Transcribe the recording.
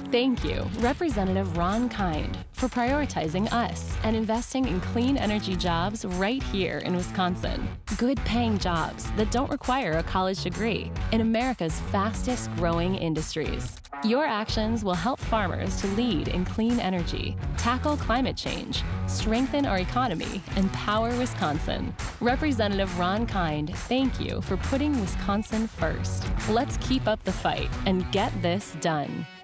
Thank you, Representative Ron Kind, for prioritizing us and investing in clean energy jobs right here in Wisconsin. Good paying jobs that don't require a college degree in America's fastest growing industries. Your actions will help farmers to lead in clean energy, tackle climate change, strengthen our economy, and power Wisconsin. Representative Ron Kind, thank you for putting Wisconsin first. Let's keep up the fight and get this done.